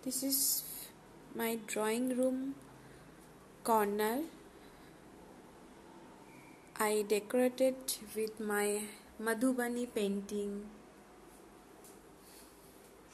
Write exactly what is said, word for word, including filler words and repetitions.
This is my drawing room corner. I decorated with my Madhubani painting.